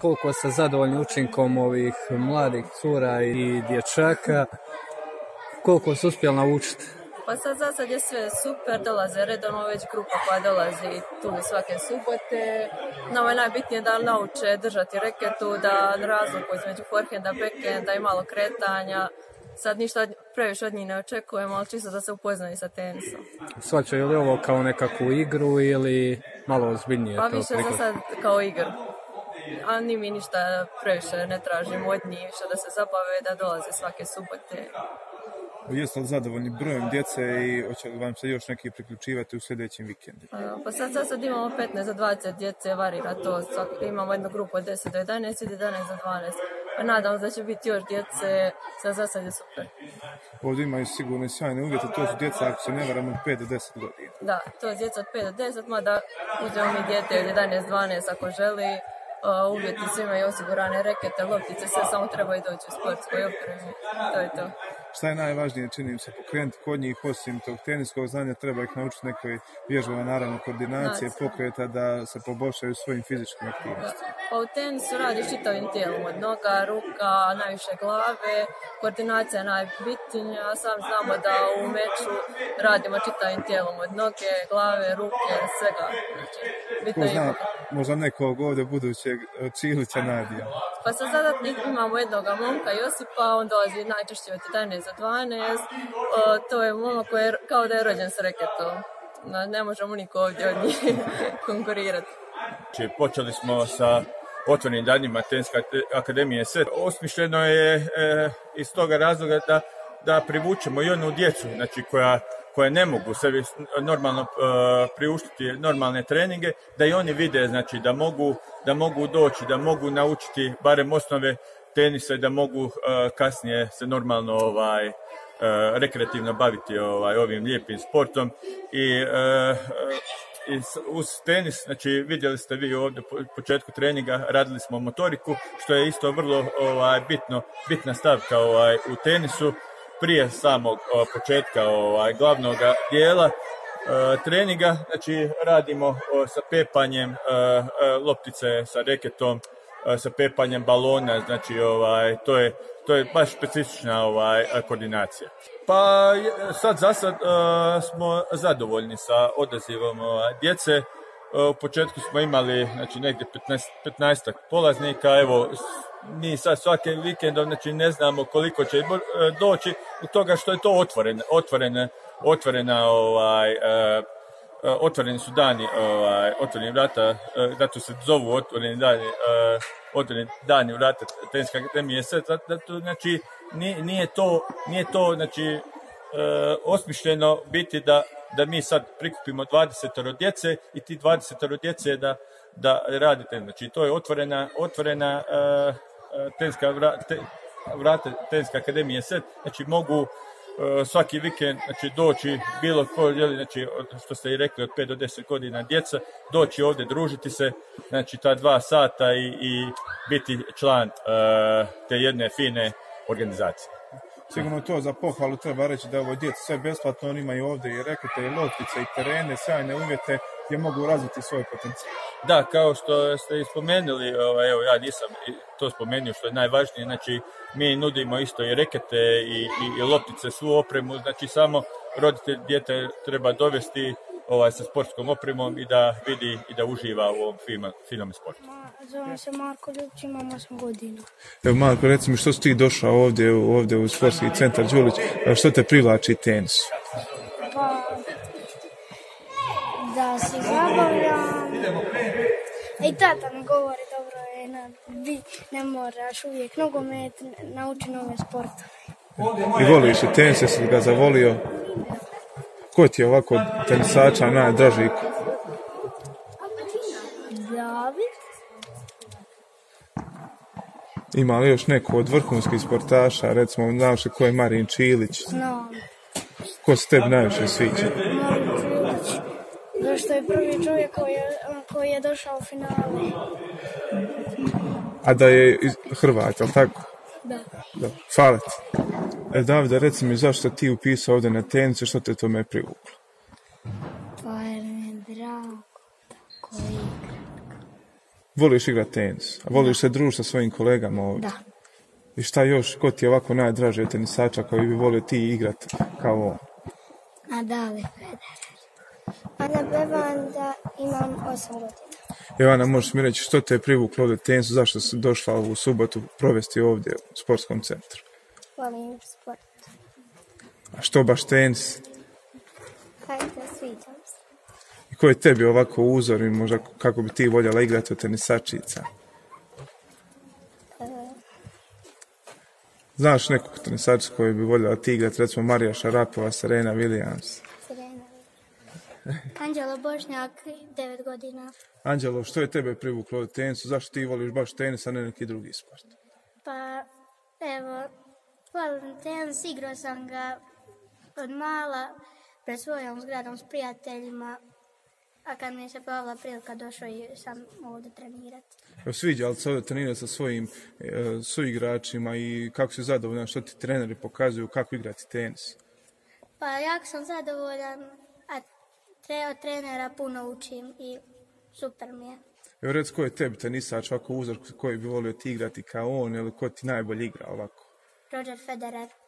koliko ste zadovoljni učinkom ovih mladih cura i dječaka, koliko su uspjeli naučiti? Pa sad za sad je sve super, dolaze redovno već grupa koja dolazi tu svake subote. Nama je najbitnije da nauče držati reketu, da razliku između forehanda, backhanda i malo kretanja. Sad ništa previše od njih ne očekujemo, ali čisto da se upoznaju sa tenisom. Shvaćaju li ovo kao nekakvu igru ili malo ozbiljnije? Pa više za sad kao igru. A ni mi ništa previše ne tražimo od njih, više da se zabave, da dolaze svake subote. Jeste li zadovoljni brojem djece i hoće li vam se još neki priključivati u sljedećim vikendima? Pa sad imamo 15 za 20 djece, varira to. Imamo jednu grupu od 10 do 11 i 11 do 12. Pa nadam se da će biti još djece, za sad je super. Ovdje imaju sigurno i sjajne uvjete, to su djeca ako se ne varam od 5 do 10 godina. Da, to je djeca od 5 do 10, mada uzmemo mi dijete od 11-12 ako želi. Uvjeti svi imaju osigurane rekete, loptice, sve samo trebaju doći u sportskoj opremi. To je to. Šta je najvažnije, čini se, pokrenuti kod njih, osim tog teniskog znanja, treba ih naučiti nekoj vježbama, naravno koordinacije, pokreta, da se poboljšaju svojim fizičkim aktivnostima. Pa u tenisu radiš čitavim tijelom, od noga, ruka, najviše glave, koordinacija je najbitnija, sam znamo da u meču radimo čitavim tijelom, od noge, glave, ruke, svega. Znači, ko zna, možda nekog ovdje budućeg Čilića Nadija. Pa sa zadatnik imamo jednog momka Josipa, on dolazi najčešće od 11 do 12, to je momak koji je kao da je rođen s reketom. Ne možemo niko ovdje od njih konkurirati. Počeli smo sa otvorenim danima Teniske akademije SET. Osmišljeno je iz toga razloga da privučemo i onu djecu, znači koja ne mogu sebi normalno priuštiti normalne treninge, da i oni vide, znači da mogu doći, da mogu naučiti barem osnove tenisa i da mogu kasnije se normalno rekreativno baviti ovim lijepim sportom. I uz tenis, znači vidjeli ste vi ovdje u početku treninga, radili smo motoriku, što je isto vrlo bitna stavka u tenisu. Prije samog početka glavnog dijela treninga, znači radimo sa pepanjem loptice, sa reketom, sa pepanjem balona, znači to je baš specifična koordinacija. Pa sad za sad smo zadovoljni sa odazivom djece. U početku smo imali znači negdje 15 polaznika, evo mi sad svake vikendom znači ne znamo koliko će doći u toga što je to otvoreni su dani, otvoreni vrata, zato se zovu otvoreni dani vrata Teniske akademije SET, znači nije to znači osmišljeno biti da mi sad prikupimo 20 djece i ti 20 djece da radite. Znači to je otvorena vrata Teniske akademije SET, znači mogu svaki vikend znači doći bilo ko želi, znači što ste i rekli od 5 do 10 godina djeca, doći ovdje, družiti se, znači ta 2 sata i biti član te jedne fine organizacije. Sigurno to za pohvalu treba reći da ovo djeca sve besplatno, oni imaju ovdje i rekete, i loptice, i terene, sjajne uvjete gdje mogu razviti svoj potencijal. Da, kao što ste i spomenuli, evo ja nisam to spomenuo što je najvažnije, znači mi nudimo isto i rekete i loptice, svu opremu, znači samo roditelj dijete treba dovesti sa sportskom opremom i da vidi i da uživa u ovom finom sportu. Zovem se Marko Ljubić, imam 8 godina. Evo Marko, reci mi što si ti došao ovdje u sportski centar Đulić, što te privlači tenis? Pa, da se zabavljam. I tata mi govori, dobro je, ne moraš uvijek nogomet, nauči nove sportove. I voliš i tenis, jesi ga zavolio? Ko ti je ovako tenisača najdraži? David. Ima li još neko od vrhunskih sportaša, recimo, znaš ko je Marin Čilić? Znam. Ko se tebi najviše sviđa? Marin Čilić. Zašto je prvi čovjek koji je došao u finale. A da je Hrvat, je li tako? Da. Hvala ti. Davide, reci mi zašto ti upisao ovdje na tenisu, što te tome privuklo? Pa jer mi je drago tako igrati. Voliš igrati tenis, a voliš se družiti sa svojim kolegama ovdje. Da. I šta još, ko ti je ovako najdraži od tenisača koji bi volio ti igrati kao on? Nadal Federer. A na beban da imam 8 godina. Ivana, možeš mi reći što te je privuklo ovdje tenisu, zašto si došla u subotu provesti ovdje u sportskom centru? Volim sport. A što baš tenis? Hajde, sviđam se. I koji je tebi ovako uzor i možda kako bi ti voljela igrati od tenisačica? Znaš nekog tenisača koji bi voljela ti igrati, recimo Marija Šarapova, Serena Williams? Serena. Anđelo Bošnjak, 9 godina. Anđelo, što je tebe privuklo od tenisu? Zašto ti voliš baš tenis, a ne neki drugi sport? Pa, evo, volim tenis, igrao sam ga od mala pred svojom zgradom s prijateljima, a kad mi se pojavila prilika došao i sam ovdje trenirati. Sviđa li se ovdje trenirati sa svojim suigračima i kako si zadovoljan što ti treneri pokazuju kako igrati tenis? Pa jako sam zadovoljan, a od trenera puno učim i super mi je. Evo reci, ko je tebi tenisač ovako uzor koji bi volio ti igrati kao on ili ko ti najbolje igra ovako? Roger Federer.